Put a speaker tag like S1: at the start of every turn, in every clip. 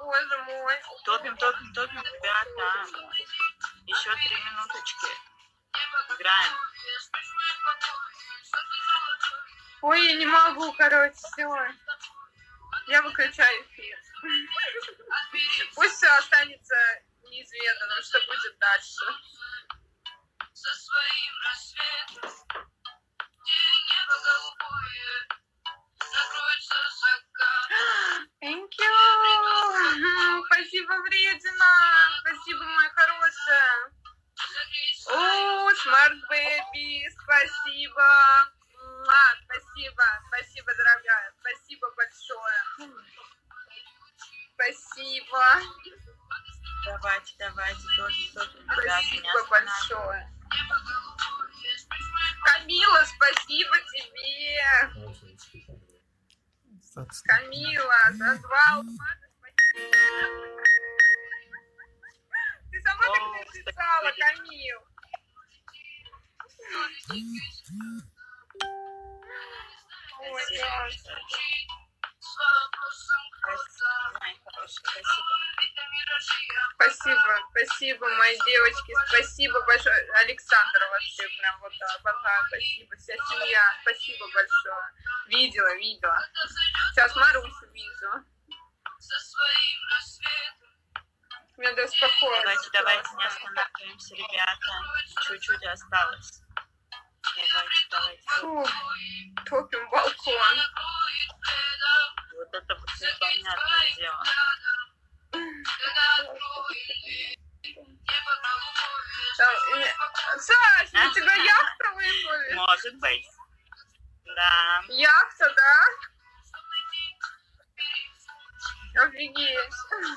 S1: Боже мой.
S2: Топим, ребята. Еще 3 минуточки. Играем.
S1: Ой, я не могу, короче, все. Я выключаю эфир. Пусть все останется неизведанным, что будет дальше. Thank you. Спасибо, Вредина. Спасибо, моя хорошая. О, Smart Baby, спасибо. Спасибо, дорогая. Спасибо большое. Спасибо.
S2: Давайте, топим, ребята.
S1: Спасибо большое. Камила, спасибо тебе. Камила, зазвал. Ты сама так написала, Камил. Ой, да. Спасибо, мои девочки, спасибо большое. Александр вообще прям вот обожаю, спасибо. Вся семья, спасибо большое. Видела. Сейчас Марусю вижу. Мне даже спокойно.
S2: Давайте, не останавливаемся, ребята. Чуть-чуть осталось. Давайте.
S1: Фу, топим балкон.
S2: Вот это вот непонятное дело.
S1: Саш, у тебя яхта выплывет?
S2: Может быть. Да.
S1: Яхта, да? Офигеть.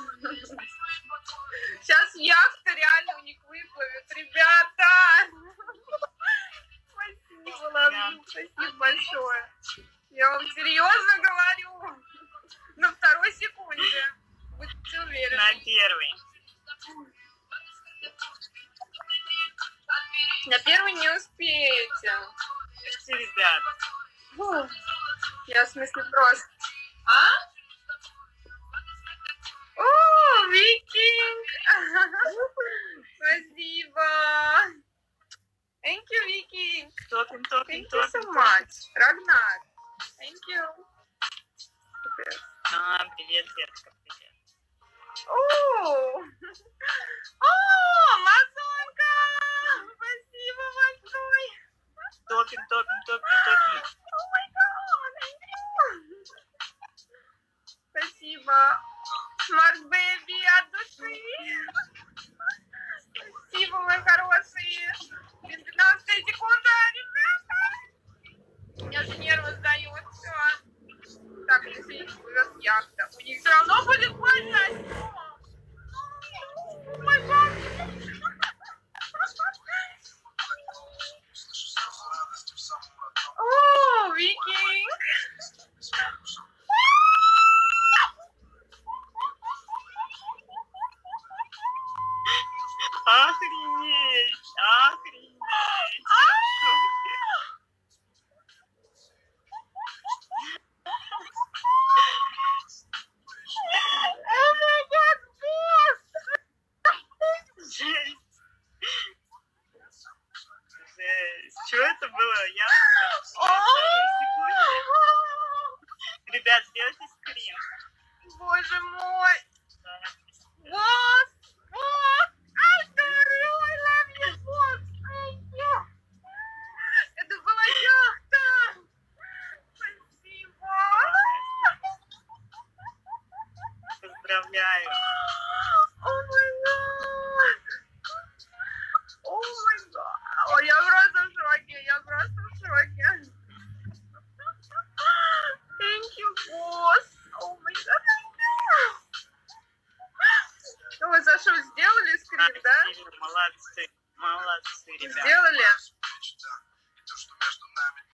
S1: Сейчас яхта реально у них выплывет. Ребята! Спасибо, Лаврин, спасибо большое. Я вам серьезно говорю. На второй секунде. Будьте уверены.
S2: На первый.
S1: На первый не успеете.
S2: Слушайте, ребят.
S1: Фу. Я в смысле просто. А? О, Викинг! Спасибо. Thank you, Викинг.
S2: Топим.
S1: Thank you so much. Рагнар. Thank you. Супер.
S2: Привет, детка, привет.
S1: О, Амазонка! Спасибо большое.
S2: Топим.
S1: О май гад, спасибо. Smart Baby от души. Спасибо, мои хорошие. 15 секунда, ребята. Меня же нервы сдает. Все. Так, если плывет яхта, у них все равно будет больно. О май гад. О, Викинг.
S2: Охренеть.
S1: О май гад, босс.
S2: Жесть. Что это было? Я ребят, сделайте скрин.
S1: Боже мой. Босс. I love you, босс. Thank you. Это была яхта. Спасибо.
S2: Поздравляю.
S1: О май гад. О май гад. Ой, я просто в шоке. Thank you, босс. О май гад. Ой, Сашу, сделали скрин, да?
S2: Молодцы, ребята.
S1: Сделали?